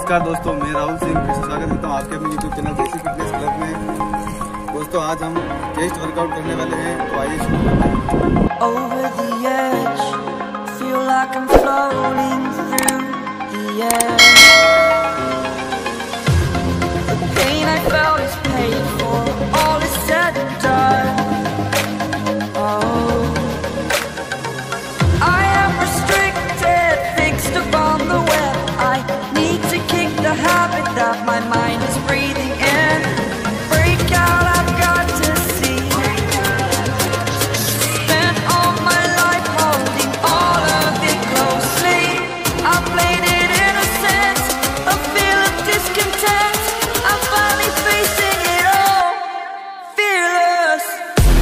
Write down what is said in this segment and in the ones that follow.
नमस्कार दोस्तों, मैं राहुल सिंह फिर से स्वागत करता हूँ आपके अपने YouTube channel Desi fitness club में। दोस्तों आज हम चेस्ट वर्कआउट करने वाले हैं, तो आइए शुरू करते हैं। Over the edge, feel like I'm floating through the air. The pain I felt is paid for, all is said and done. Oh, I am restricted, fixed upon the web. I need to kick the habit that my mind is breathing in. Break out, I've got to see. Spent all my life holding all of it closely. I played it innocent, a feel of discontent. I'm finally facing it all, fearless.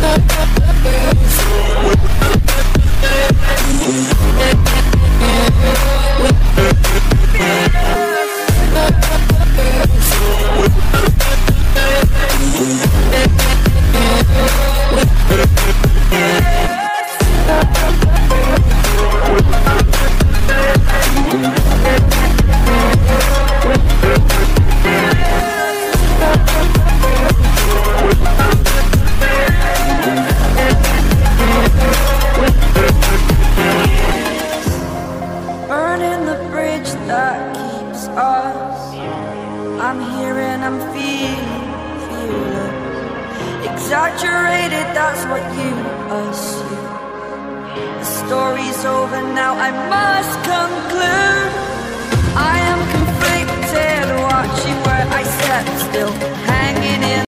Burning the bridge that keeps us. I'm here and I'm feeling fearless. Exaggerated, that's what you assume. The story's over now, I must conclude. I am conflicted, watching where I step still, hanging in